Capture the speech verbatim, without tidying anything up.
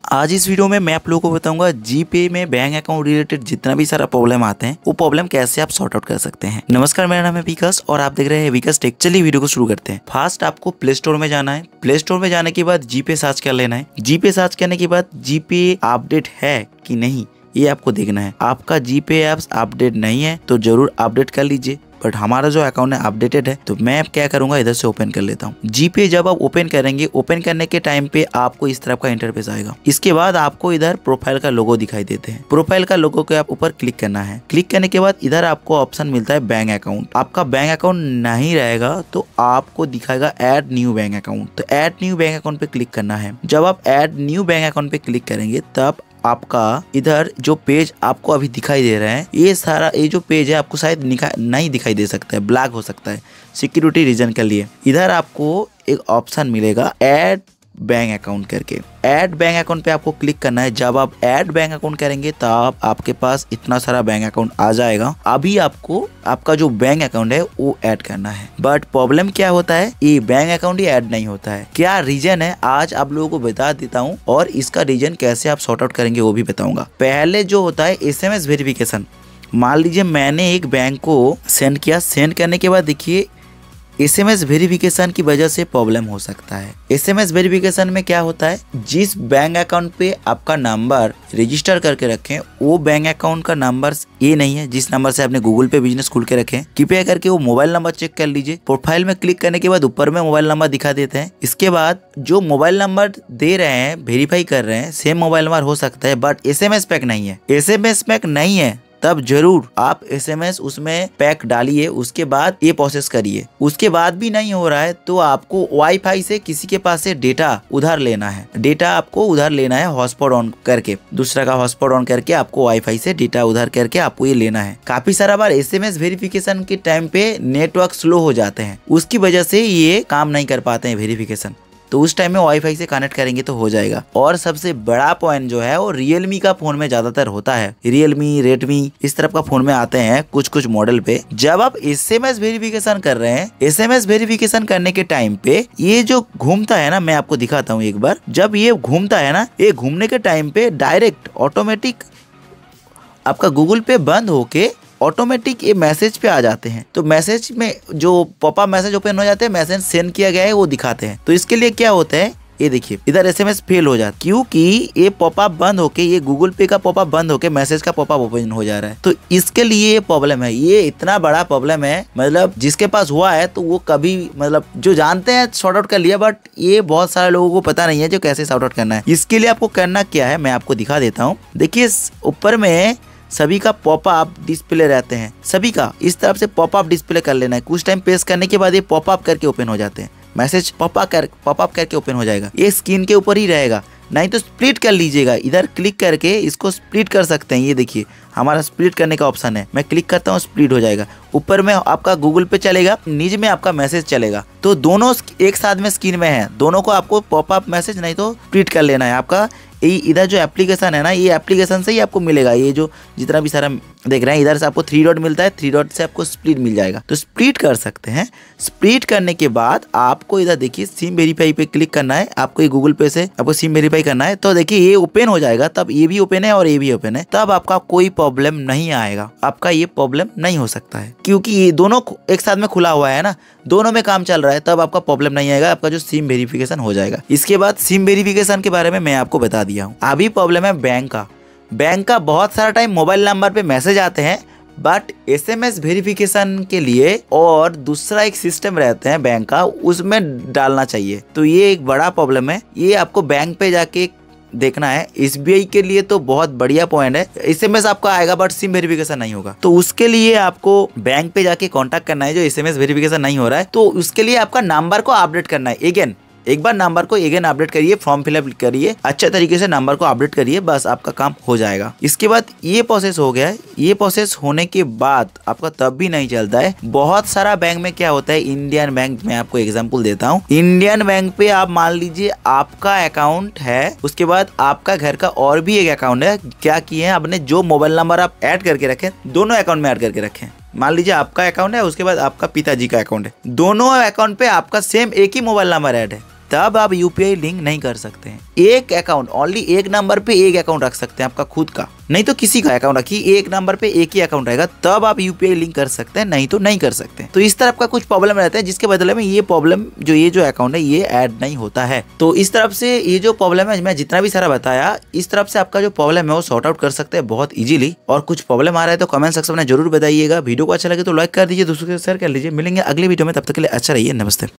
आज इस वीडियो में मैं आप लोगों को बताऊंगा जीपे में बैंक अकाउंट रिलेटेड जितना भी सारा प्रॉब्लम आते हैं वो प्रॉब्लम कैसे आप सॉर्ट आउट कर सकते हैं। नमस्कार, मेरा नाम है विकास और आप देख रहे हैं विकास टेक। चलिए वीडियो को शुरू करते हैं। फर्स्ट आपको प्ले स्टोर में जाना है। प्ले स्टोर में जाने के बाद जीपे सर्च कर लेना है। जीपे सर्च करने के बाद जीपे अपडेट है कि नहीं ये आपको देखना है। आपका जीपे ऐप्स अपडेट नहीं है तो जरूर अपडेट कर लीजिए, बट हमारा जो अकाउंट है अपडेटेड है तो मैं क्या करूंगा इधर से ओपन कर लेता हूँ। जीपे जब आप ओपन करेंगे, ओपन करने के टाइम पे आपको इस तरह का इंटरफेस आएगा। इसके बाद आपको इधर प्रोफाइल का लोगो दिखाई देते हैं। प्रोफाइल का लोगो के आप ऊपर क्लिक करना है। क्लिक करने के बाद इधर आपको ऑप्शन मिलता है बैंक अकाउंट। आपका बैंक अकाउंट नहीं रहेगा तो आपको दिखाएगा ऐड न्यू बैंक अकाउंट। तो ऐड न्यू बैंक अकाउंट पे क्लिक करना है। जब आप ऐड न्यू बैंक अकाउंट पे क्लिक करेंगे तब आपका इधर जो पेज आपको अभी दिखाई दे रहा है, ये सारा ये जो पेज है आपको शायद नहीं दिखाई दे सकता है, ब्लैक हो सकता है सिक्योरिटी रीजन के लिए। इधर आपको एक ऑप्शन मिलेगा ऐड बैंक अकाउंट करके। ऐड बैंक अकाउंट पे आपको क्लिक करना है। जब आप ऐड बैंक अकाउंट करेंगे तब आपके पास इतना सारा बैंक अकाउंट आ जाएगा। अभी आपको आपका जो बैंक अकाउंट है वो ऐड करना है, बट प्रॉब्लम क्या होता है, ये बैंक अकाउंट ही ऐड नहीं होता है। क्या रीजन है आज आप लोगों को बता देता हूँ और इसका रीजन कैसे आप सॉर्ट आउट करेंगे वो भी बताऊंगा। पहले जो होता है एस एम एस वेरिफिकेशन। मान लीजिए मैंने एक बैंक को सेंड किया, सेंड करने के बाद देखिए एसएमएस वेरिफिकेशन की वजह से प्रॉब्लम हो सकता है। एसएमएस वेरिफिकेशन में क्या होता है, जिस बैंक अकाउंट पे आपका नंबर रजिस्टर करके रखें वो बैंक अकाउंट का नंबर ये नहीं है जिस नंबर से आपने गूगल पे बिजनेस खोल के रखें। कृपया करके वो मोबाइल नंबर चेक कर लीजिए। प्रोफाइल में क्लिक करने के बाद ऊपर में मोबाइल नंबर दिखा देते हैं। इसके बाद जो मोबाइल नंबर दे रहे हैं, वेरीफाई कर रहे हैं, सेम मोबाइल नंबर हो सकता है बट एसएमएस पैक नहीं है। एसएमएस पैक नहीं है तब जरूर आप एसएमएस उसमें पैक डालिए, उसके बाद ये प्रोसेस करिए। उसके बाद भी नहीं हो रहा है तो आपको वाईफाई से किसी के पास से डेटा उधार लेना है। डेटा आपको उधार लेना है हॉटस्पॉट ऑन करके, दूसरा का हॉटस्पॉट ऑन करके आपको वाईफाई से डेटा उधार करके आपको ये लेना है। काफी सारा बार एसएमएस वेरिफिकेशन के टाइम पे नेटवर्क स्लो हो जाते हैं, उसकी वजह से ये काम नहीं कर पाते हैं वेरिफिकेशन। तो उस टाइम में वाईफाई से कनेक्ट करेंगे तो हो जाएगा। और सबसे बड़ा पॉइंट जो है वो रियलमी का फोन में ज्यादातर होता है। रियलमी, रेडमी इस तरफ का फोन में आते हैं कुछ कुछ मॉडल पे। जब आप एसएमएस वेरिफिकेशन कर रहे हैं, एसएमएस वेरिफिकेशन करने के टाइम पे ये जो घूमता है ना, मैं आपको दिखाता हूँ एक बार। जब ये घूमता है ना, ये घूमने के टाइम पे डायरेक्ट ऑटोमेटिक आपका गूगल पे बंद होके ऑटोमेटिक ये मैसेज पे आ जाते हैं। तो मैसेज में जो पॉपअप मैसेज ओपन हो जाते हैं, मैसेज सेंड किया गया है वो दिखाते हैं। तो इसके लिए क्या होता है, ये देखिए इधर एसएमएस फेल हो जाता, क्योंकि ये पॉपअप बंद होके, ये गूगल पे का पॉपअप बंद होके मैसेज का पॉपअप ओपन हो जा रहा है। तो इसके लिए ये प्रॉब्लम है। ये इतना बड़ा प्रॉब्लम है, मतलब जिसके पास हुआ है तो वो कभी मतलब जो जानते हैं सॉर्ट आउट कर लिया, बट ये बहुत सारे लोगों को पता नहीं है जो कैसे सॉर्ट आउट करना है। इसके लिए आपको करना क्या है मैं आपको दिखा देता हूँ। देखिए ऊपर में सभी का पॉपअप डिस्प्ले रहते हैं, सभी का इस तरफ से पॉपअप डिस्प्ले कर लेना है। कुछ टाइम प्रेस करने के बाद ये पॉपअप करके ओपन हो जाते हैं। मैसेज पॉपअप कर पॉपअप करके ओपन हो जाएगा। ये स्क्रीन के ऊपर ही रहेगा, नहीं तो स्प्लिट कर लीजिएगा। इधर क्लिक करके इसको स्प्लिट कर सकते हैं। ये देखिए हमारा स्प्लिट करने का ऑप्शन है, मैं क्लिक करता हूँ, स्प्लिट हो जाएगा। ऊपर में आपका गूगल पे चलेगा, नीचे में आपका मैसेज चलेगा। तो दोनों एक साथ में स्क्रीन में है, दोनों को आपको पॉपअप मैसेज नहीं तो स्प्लिट कर लेना है। आपका इधर जो एप्लीकेशन है ना, ये एप्लीकेशन से ही आपको मिलेगा। ये जो जितना भी सारा देख रहे हैं, इधर से आपको थ्री डॉट मिलता है, थ्री डॉट से आपको स्प्लिट मिल जाएगा। तो स्प्लिट कर सकते हैं। स्प्लिट करने के बाद आपको इधर देखिए सिम वेरीफाई पे क्लिक करना है। आपको ये गूगल पे से आपको सिम वेरीफाई करना है। तो देखिए ये ओपन हो जाएगा, तब ये भी ओपन है और ये भी ओपन है, तब आपका कोई प्रॉब्लम नहीं आएगा। आपका ये प्रॉब्लम नहीं हो सकता है क्योंकि ये दोनों एक साथ में खुला हुआ है ना, दोनों में काम चल रहा है, तब आपका प्रॉब्लम नहीं आएगा। आपका जो सिम वेरिफिकेशन हो जाएगा। इसके बाद सिम वेरिफिकेशन के बारे में मैं आपको बता दिया हूँ। अभी प्रॉब्लम है बैंक का। बैंक का बहुत सारा टाइम मोबाइल नंबर पे मैसेज आते हैं, बट एसएमएस वेरिफिकेशन के लिए और दूसरा एक सिस्टम रहते हैं बैंक का, उसमें डालना चाहिए। तो ये एक बड़ा प्रॉब्लम है। ये आपको बैंक पे जाके देखना है। एसबीआई के लिए तो बहुत बढ़िया पॉइंट है, एसएमएस आपका आएगा बट सिम वेरिफिकेशन नहीं होगा। तो उसके लिए आपको बैंक पे जाके कांटेक्ट करना है। जो एसएमएस वेरिफिकेशन नहीं हो रहा है तो उसके लिए आपका नंबर को अपडेट करना है। अगेन एक बार नंबर को अगेन अपडेट करिए, फॉर्म फिलअप करिए, अच्छे तरीके से नंबर को अपडेट करिए, बस आपका काम हो जाएगा। इसके बाद ये प्रोसेस हो गया है। ये प्रोसेस होने के बाद आपका तब भी नहीं चलता है। बहुत सारा बैंक में क्या होता है, इंडियन बैंक में आपको एग्जांपल देता हूँ। इंडियन बैंक पे आप मान लीजिए आपका अकाउंट है, उसके बाद आपका घर का और भी एक अकाउंट है। क्या किए हैं, आपने जो मोबाइल नंबर आप ऐड करके रखें, दोनों अकाउंट में ऐड करके रखें। मान लीजिए आपका अकाउंट है, उसके बाद आपका पिताजी का अकाउंट है, दोनों अकाउंट पे आपका सेम एक ही मोबाइल नंबर ऐड है। तब आप यूपीआई लिंक नहीं कर सकते हैं। एक अकाउंट, ओनली एक नंबर पे एक अकाउंट रख सकते हैं आपका खुद का, नहीं तो किसी का अकाउंट रखिए, एक नंबर पे एक ही अकाउंट रहेगा, तब आप यूपीआई लिंक कर सकते हैं, नहीं तो नहीं कर सकते। तो इस तरफ का कुछ प्रॉब्लम रहता है, जिसके बदले में ये प्रॉब्लम जो ये जो अकाउंट है ये ऐड नहीं होता है। तो इस तरफ से ये जो प्रॉब्लम है मैं जितना भी सारा बताया, इस तरफ से आपका जो प्रॉब्लम है वो सॉर्ट आउट कर सकते हैं बहुत इजीली। और कुछ प्रॉब्लम आ रहा है तो कमेंट सेक्शन में जरूर बताइएगा। वीडियो को अच्छा लगे तो लाइक कर दीजिए, दोस्तों के साथ शेयर कर लीजिए। मिलेंगे अगले वीडियो में, तब तक के लिए अच्छा रहिए, नमस्ते।